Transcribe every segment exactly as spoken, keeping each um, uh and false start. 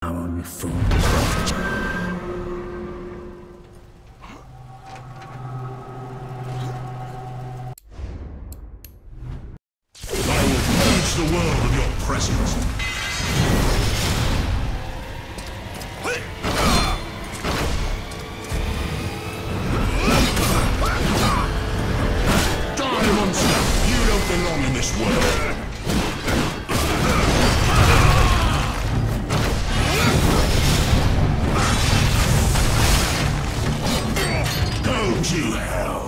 on you fool. I will purge the world of your presence. Die, monster! You don't belong in this world. Go to hell.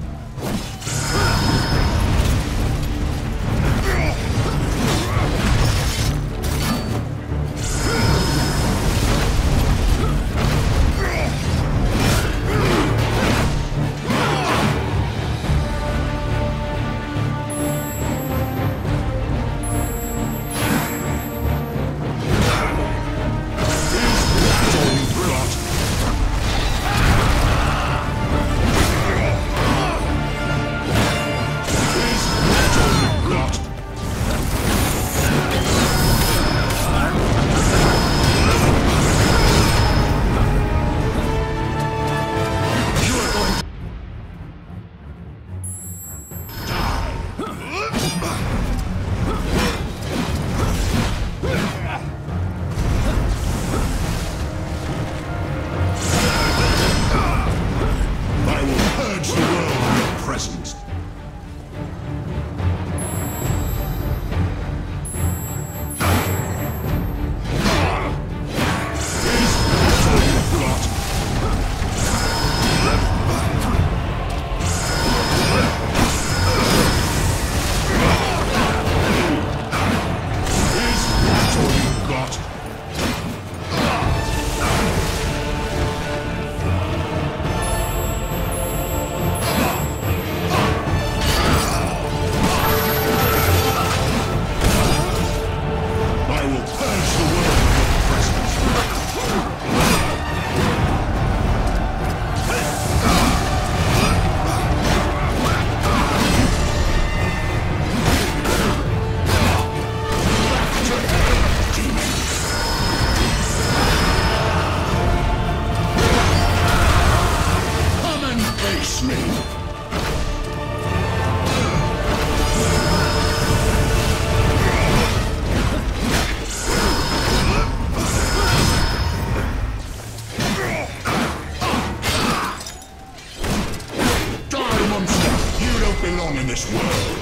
Belong in this world.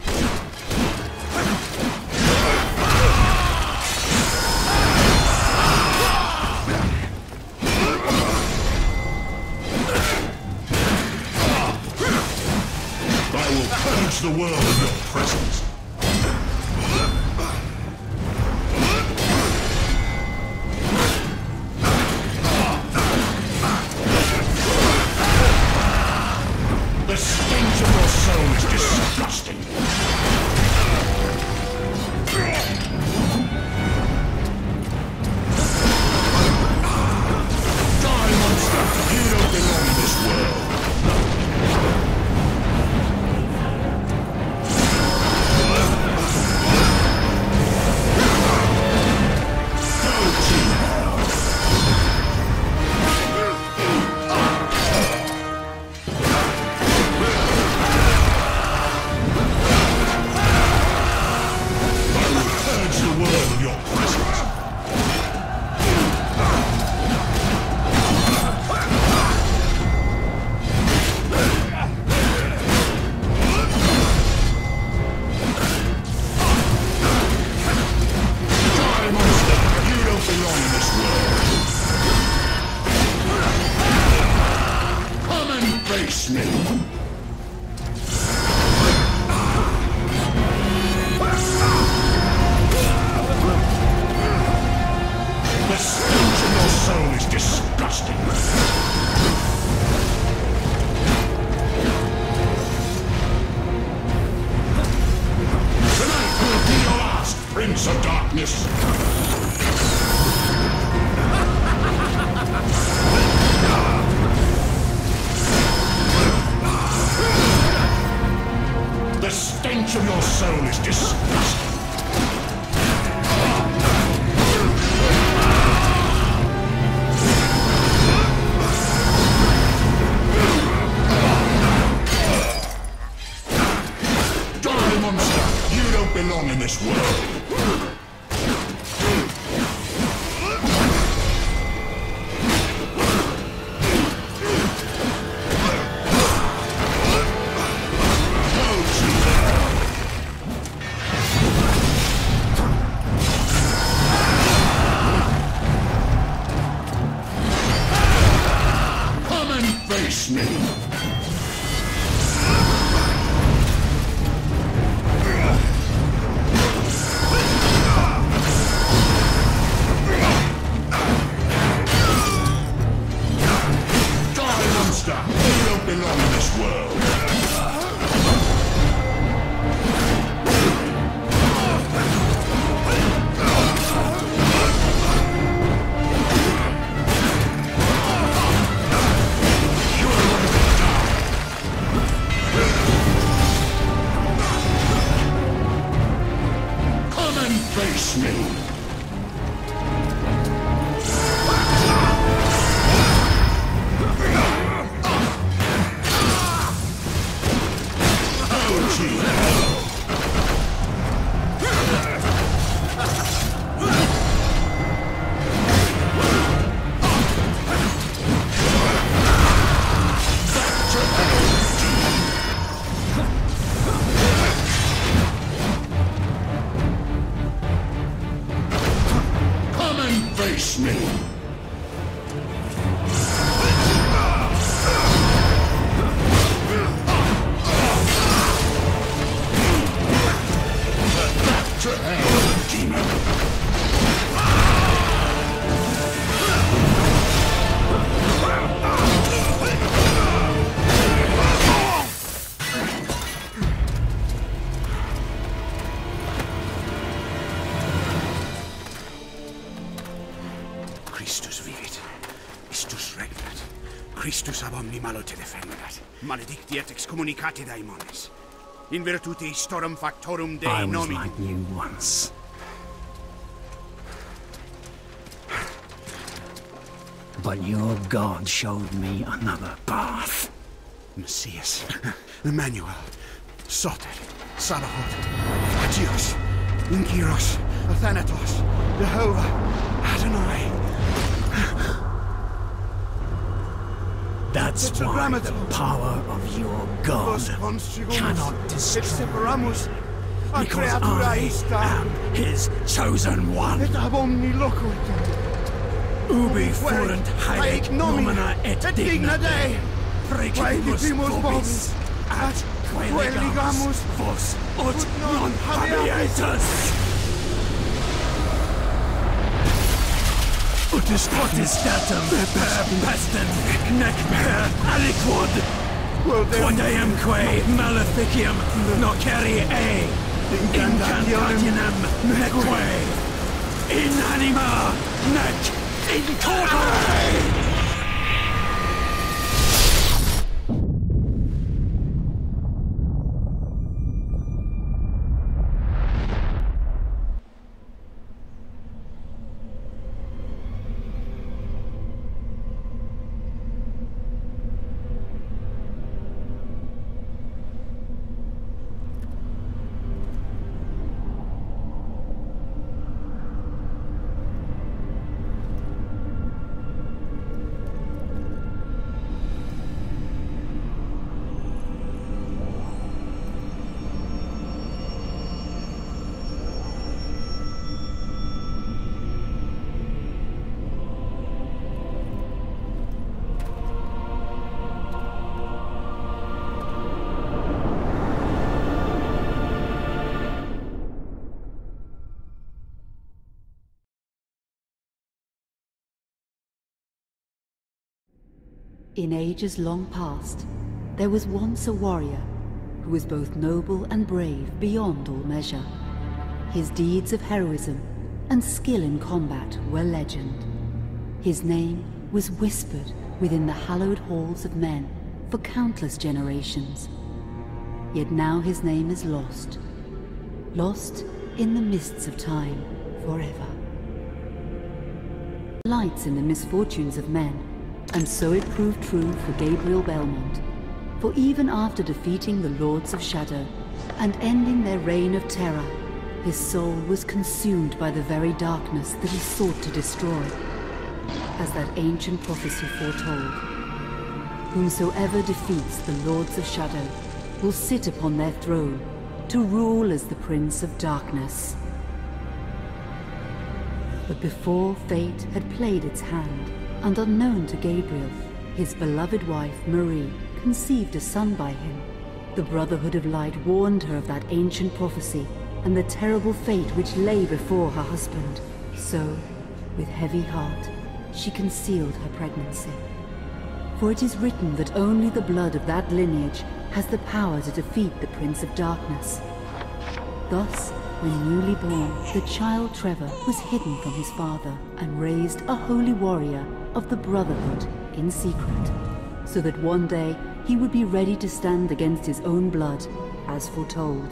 I will purge the world of your presence. The stench of your soul is disgusting. Die, monster! You don't belong in this world. Face me. The stench of your soul is disgusting. Tonight will be your last, Prince of Darkness. The stench of your soul is disgusting. world. Face me! Die, monster! You don't belong in this world! Face me! Go to hell! Face me! Back to hell, demon! Christus vivit, istus regnat, Christus ab omni malo te defendat, maledicti et excommunicati daemones, in virtute istorum factorum Dei I was nomini. like you once. But your God showed me another path. Messias, Emmanuel, Soter, Sabaoth, Agios, Inkyros, Athanatos, Jehovah, Adonai. That's why the power of your God cannot destroy me, because I am his chosen one. Ubi fuerent haec nomina et digna Dei, precipimus vobis, at queligamus vos ut non habeatus. Ut est potestatum per pestem, nec per aliquod, quod eamque maleficium nocere e, incantationem neque, in anima nec in corpore! In ages long past, there was once a warrior who was both noble and brave beyond all measure. His deeds of heroism and skill in combat were legend. His name was whispered within the hallowed halls of men for countless generations. Yet now his name is lost, lost in the mists of time forever. Lights in the misfortunes of men. And so it proved true for Gabriel Belmont, for even after defeating the Lords of Shadow and ending their reign of terror, his soul was consumed by the very darkness that he sought to destroy, as that ancient prophecy foretold. Whomsoever defeats the Lords of Shadow will sit upon their throne to rule as the Prince of Darkness. But before fate had played its hand, and unknown to Gabriel, his beloved wife, Marie, conceived a son by him. The Brotherhood of Light warned her of that ancient prophecy and the terrible fate which lay before her husband. So, with heavy heart, she concealed her pregnancy. For it is written that only the blood of that lineage has the power to defeat the Prince of Darkness. Thus, when newly born, the child Trevor was hidden from his father and raised a holy warrior of the Brotherhood in secret, so that one day he would be ready to stand against his own blood, as foretold.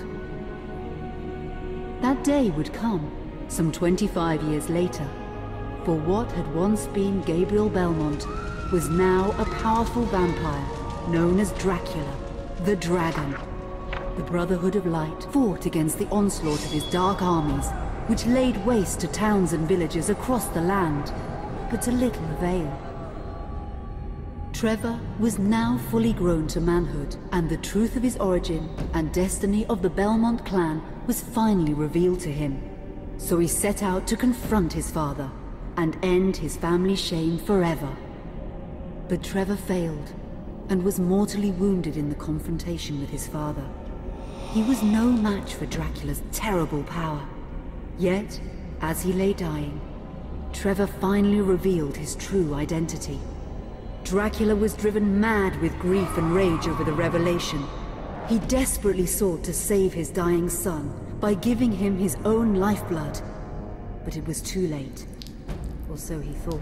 That day would come, some twenty-five years later, for what had once been Gabriel Belmont was now a powerful vampire known as Dracula, the Dragon. The Brotherhood of Light fought against the onslaught of his dark armies, which laid waste to towns and villages across the land, but to little avail. Trevor was now fully grown to manhood, and the truth of his origin and destiny of the Belmont clan was finally revealed to him. So he set out to confront his father and end his family's shame forever. But Trevor failed and was mortally wounded in the confrontation with his father. He was no match for Dracula's terrible power. Yet, as he lay dying, Trevor finally revealed his true identity. Dracula was driven mad with grief and rage over the revelation. He desperately sought to save his dying son by giving him his own lifeblood. But it was too late, or so he thought.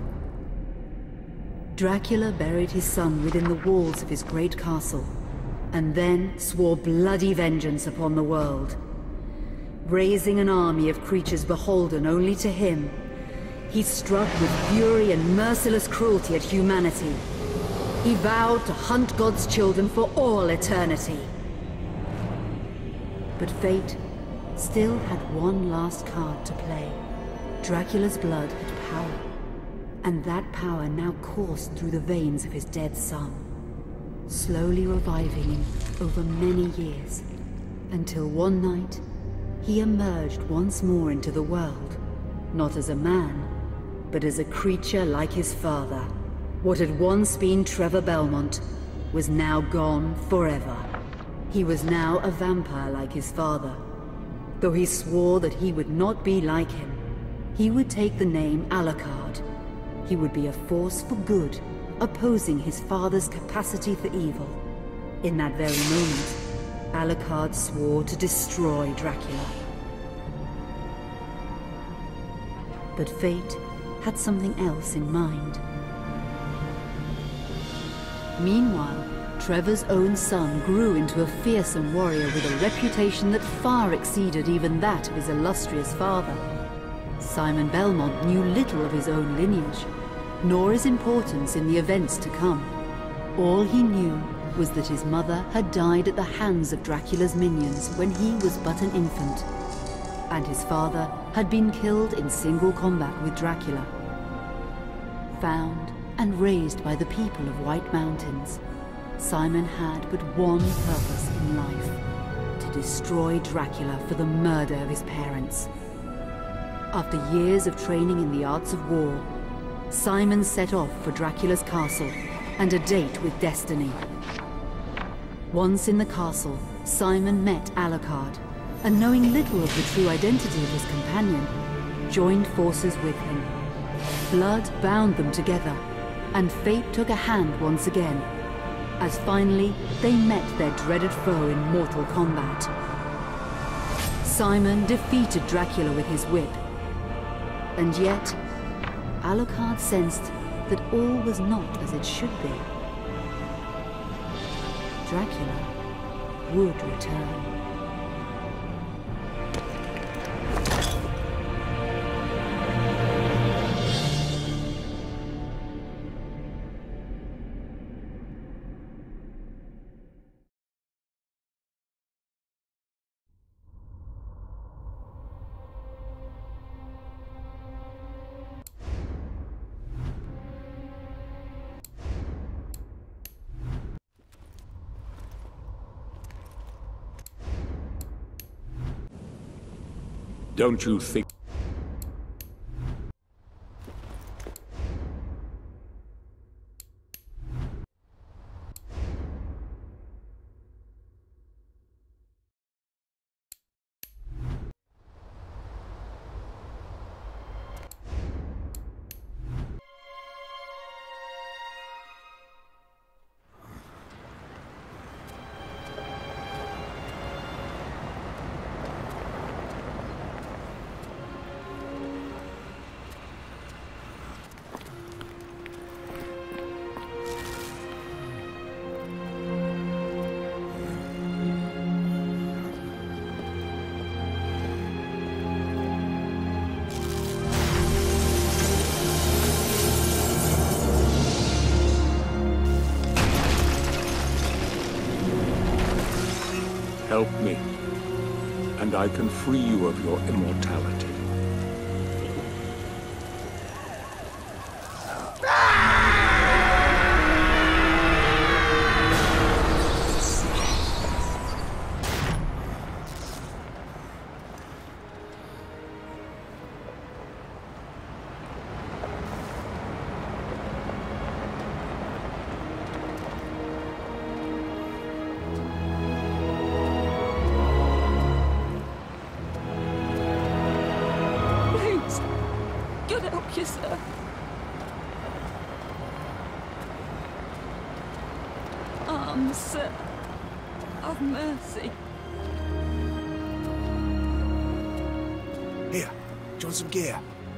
Dracula buried his son within the walls of his great castle, and then swore bloody vengeance upon the world. Raising an army of creatures beholden only to him, he struck with fury and merciless cruelty at humanity. He vowed to hunt God's children for all eternity. But fate still had one last card to play. Dracula's blood had power, and that power now coursed through the veins of his dead son, slowly reviving him over many years, until one night he emerged once more into the world, not as a man, but as a creature like his father. What had once been Trevor Belmont was now gone forever. He was now a vampire like his father. Though he swore that he would not be like him, he would take the name Alucard. He would be a force for good, opposing his father's capacity for evil. In that very moment, Alucard swore to destroy Dracula. But fate had something else in mind. Meanwhile, Trevor's own son grew into a fearsome warrior with a reputation that far exceeded even that of his illustrious father. Simon Belmont knew little of his own lineage, nor his importance in the events to come. All he knew was that his mother had died at the hands of Dracula's minions when he was but an infant, and his father had been killed in single combat with Dracula. Found and raised by the people of White Mountains, Simon had but one purpose in life: to destroy Dracula for the murder of his parents. After years of training in the arts of war, Simon set off for Dracula's castle and a date with destiny. Once in the castle, Simon met Alucard, and knowing little of the true identity of his companion, joined forces with him. Blood bound them together, and fate took a hand once again, as finally they met their dreaded foe in mortal combat. Simon defeated Dracula with his whip, and yet Alucard sensed that all was not as it should be. Dracula would return. Don't you think... Help me, and I can free you of your immortality. Arms of mercy. Here, do you want some gear?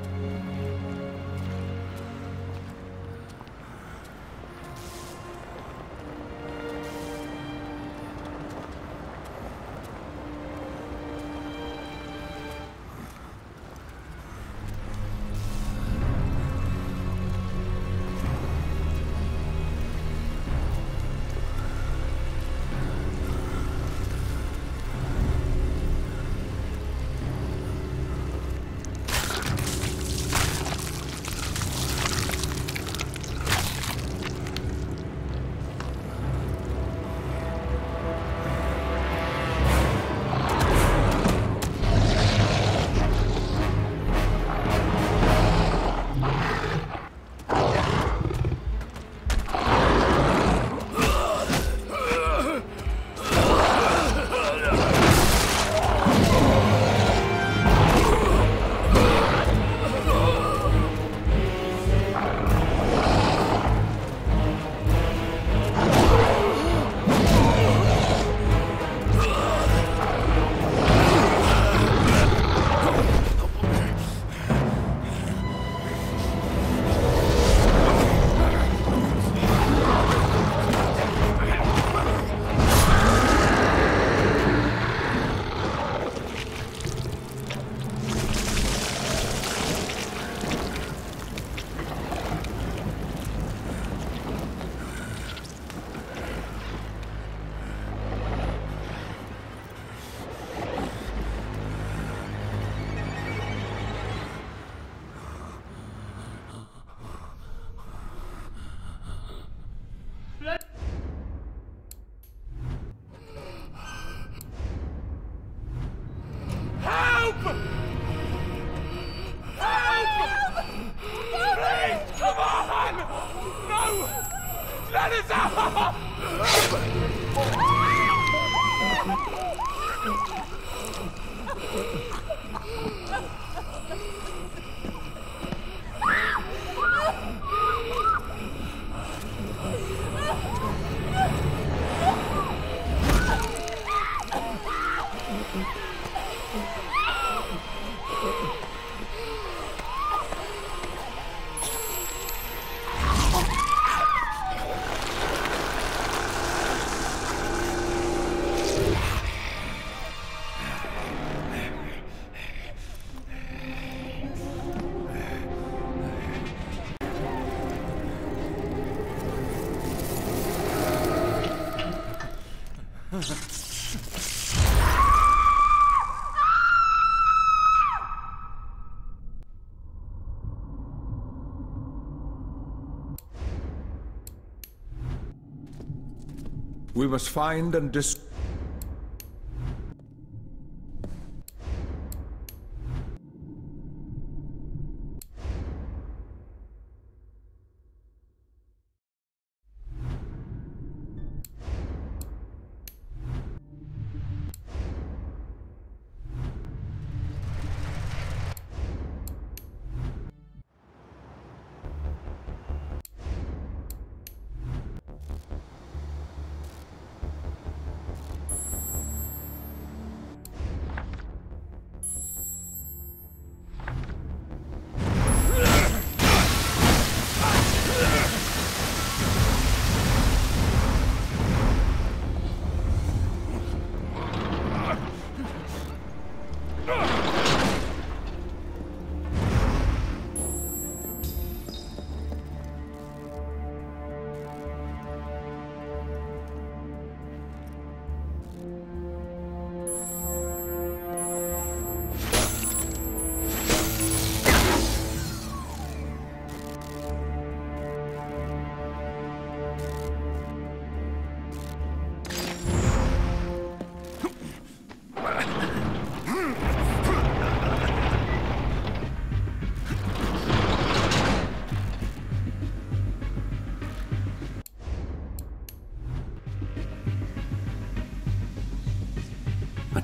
We must find and dis...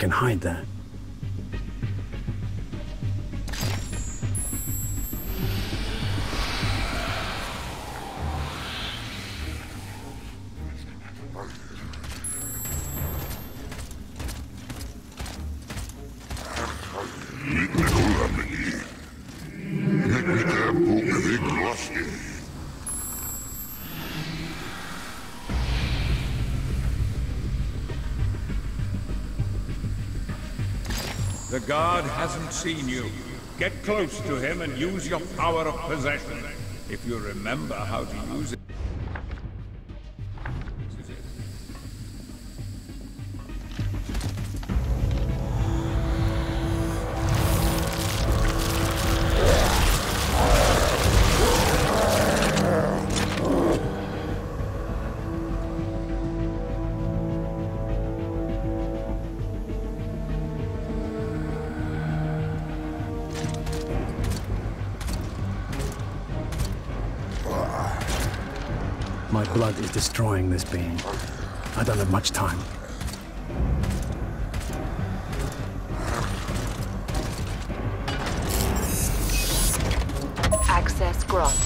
can hide there. The guard hasn't seen you. Get close to him and use your power of possession, if you remember how to use it. My blood is destroying this being. I don't have much time. Access granted.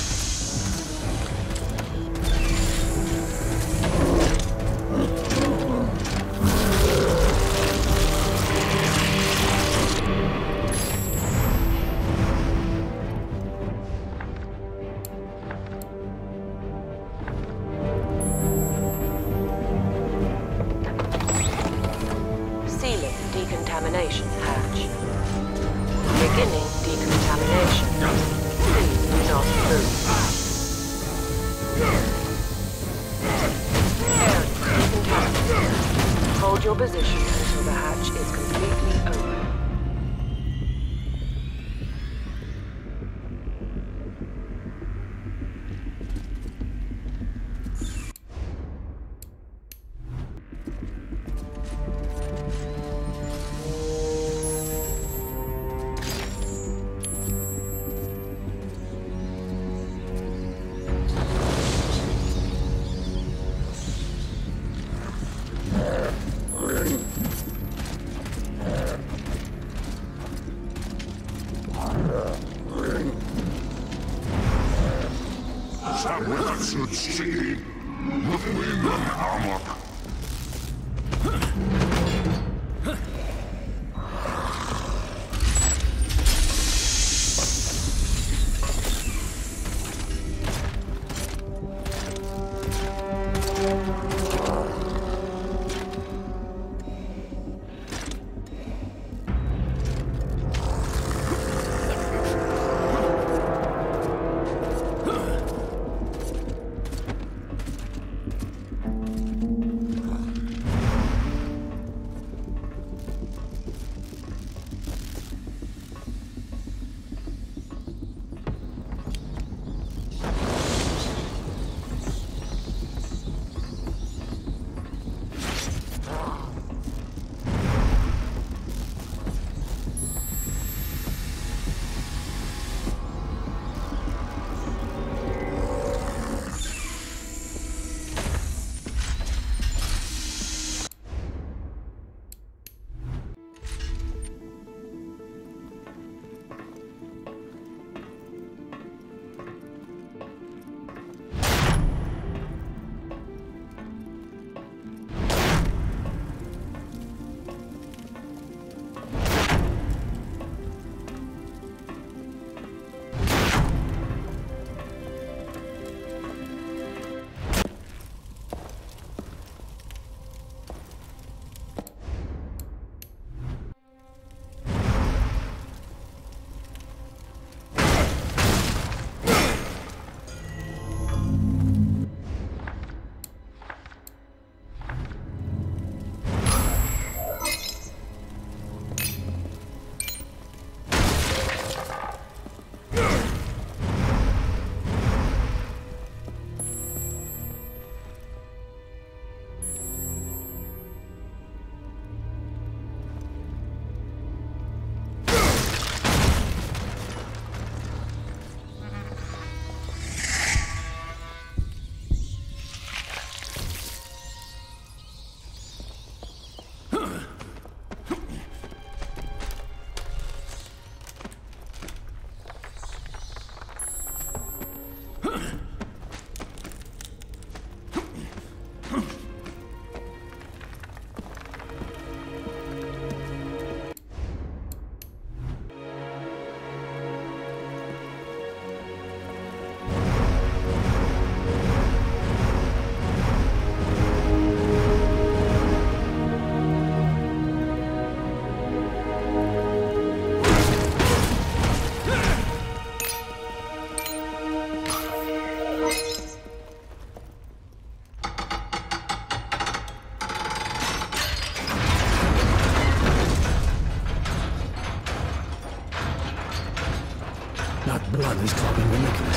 Decontamination hatch. Beginning decontamination. Please not move. Area decontaminated. Hold your position until the hatch is completely open. That blood is clogging the liquid.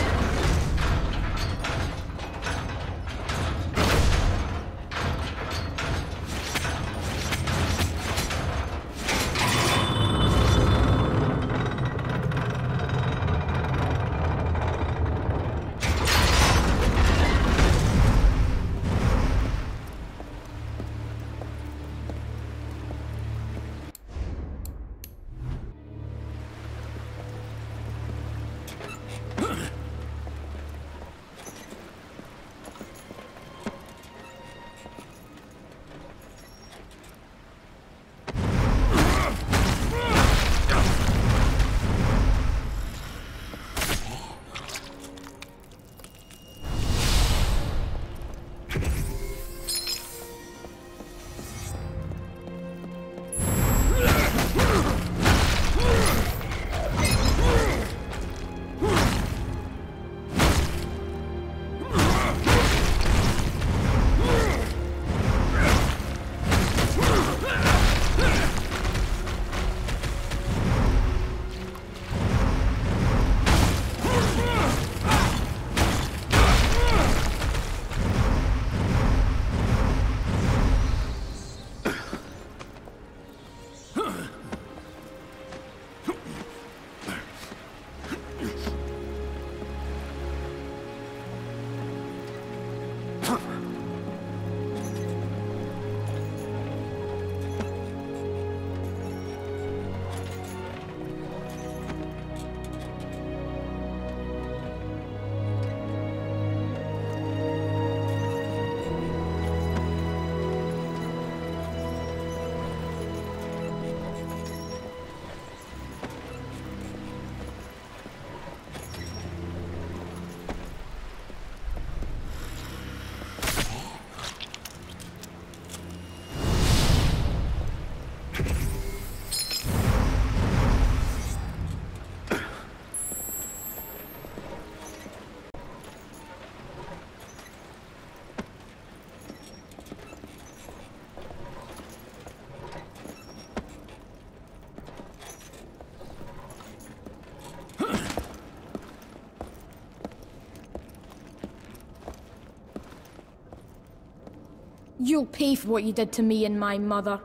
You'll pay for what you did to me and my mother.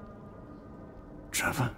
Trevor?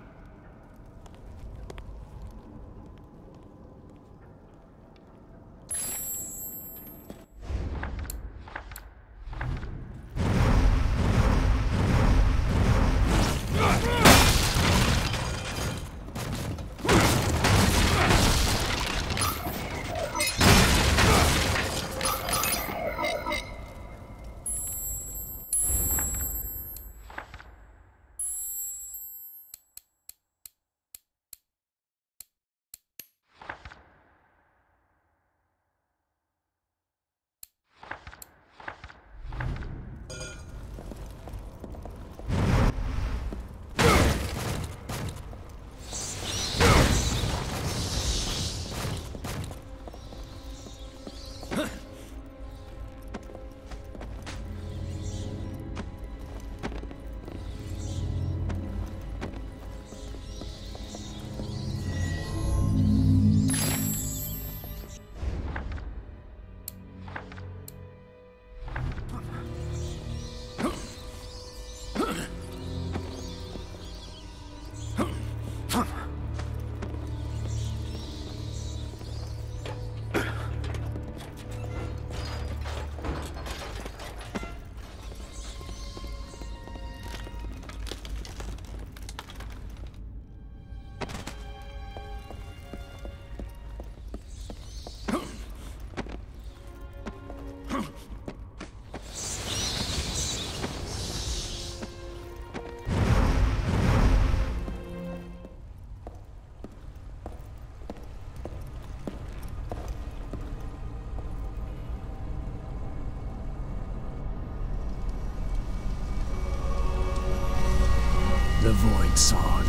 The Void Sword.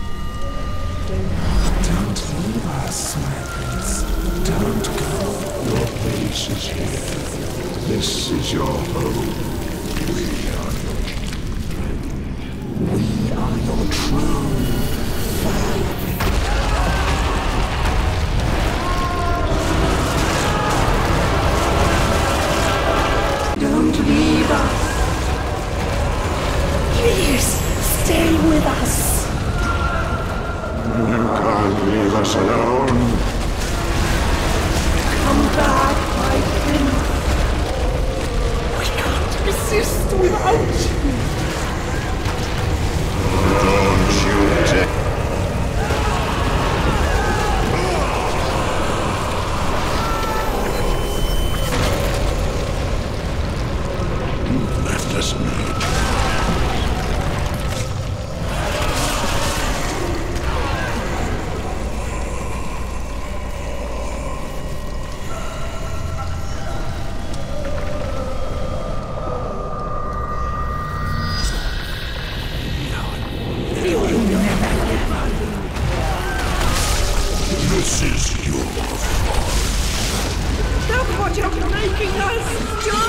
Don't leave us, my prince. Don't go. Your base is here. This is your home. We are your children. We are your true family. born. Come back, my prince. We can't exist without you. Don't you dare. You've left us now. This is your fault. Look what you're making us do!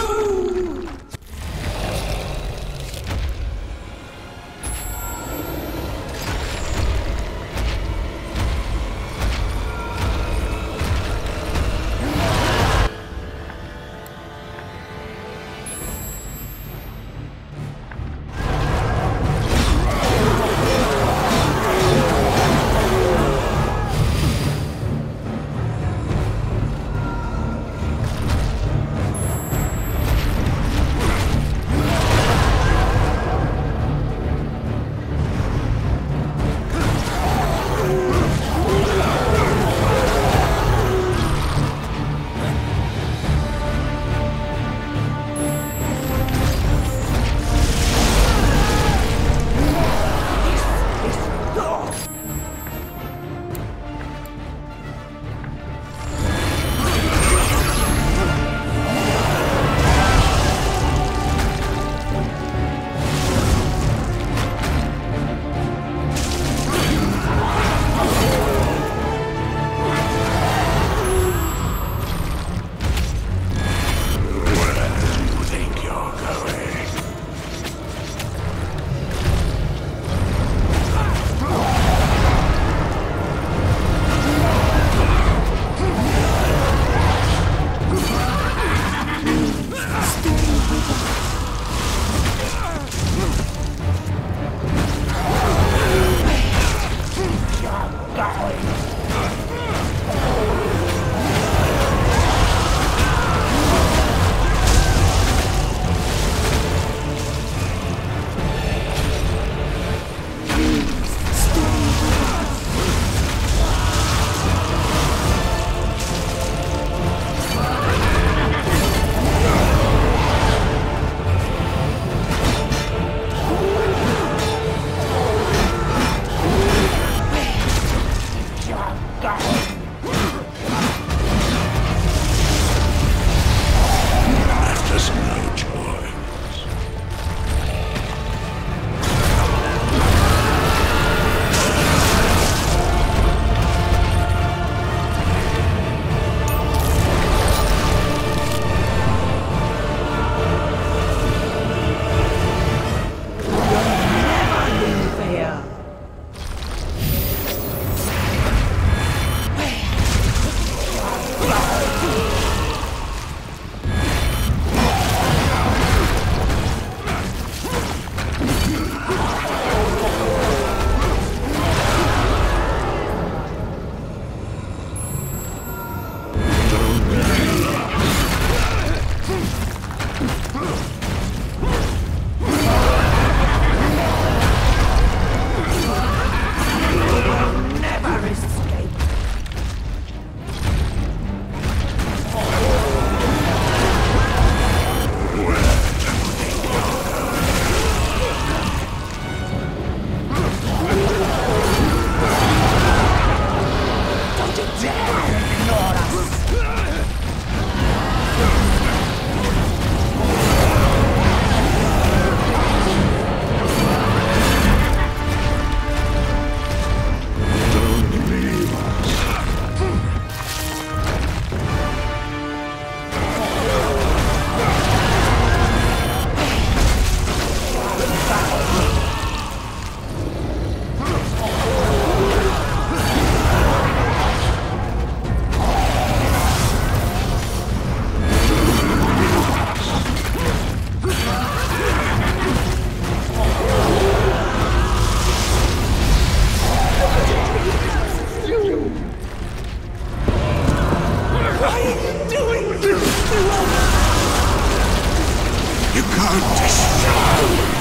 You can't destroy.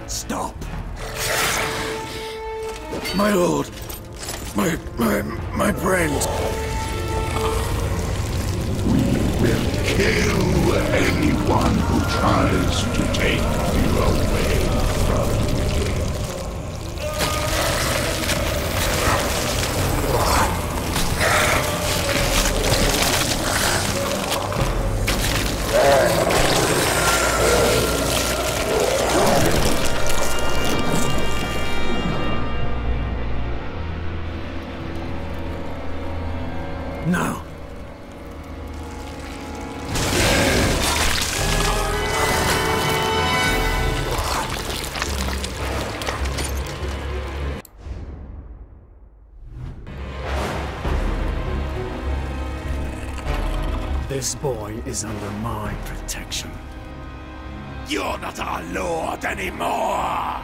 Stop! My lord! My... my... my friend! We will kill anyone who tries to take you away from me. No. This boy is under my protection. You're not our lord anymore!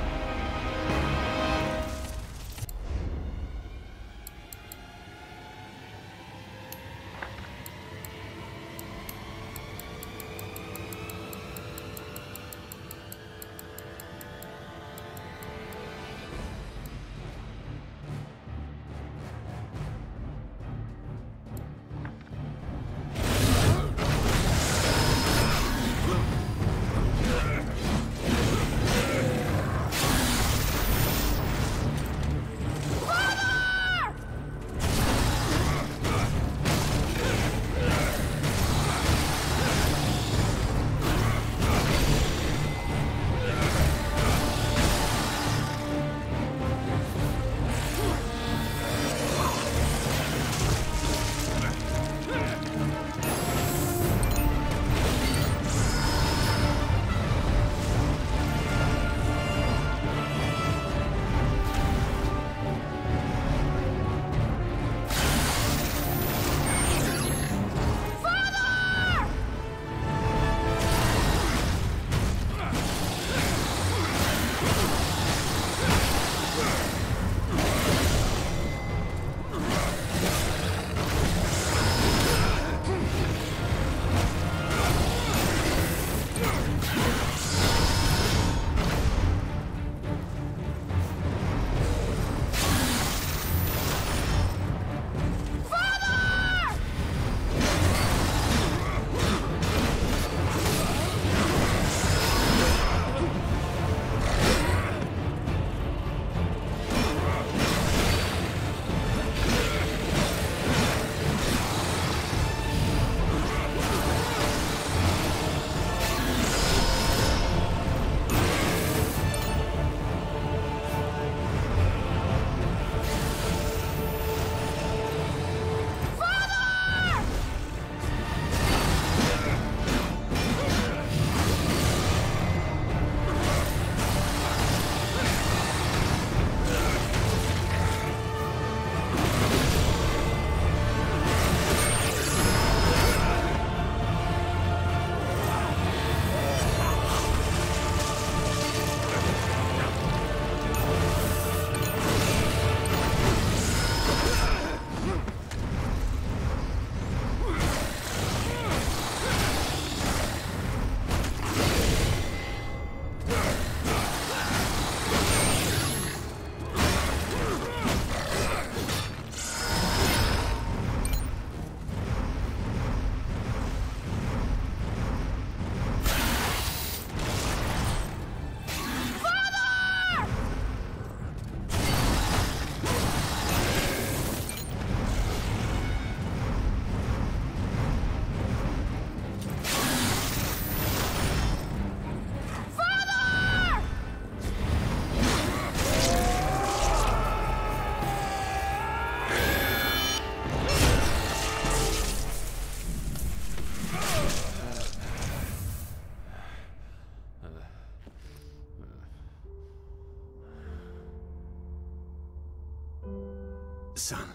Son,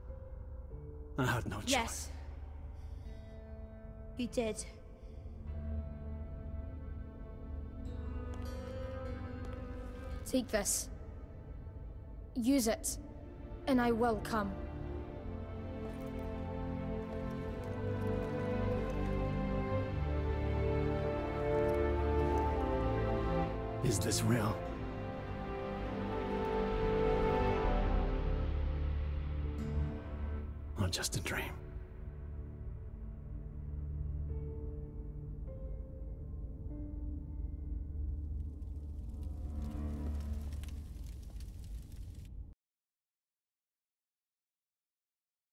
I had no choice. Yes. You did. Take this. Use it, and I will come. Is this real? Or just a dream?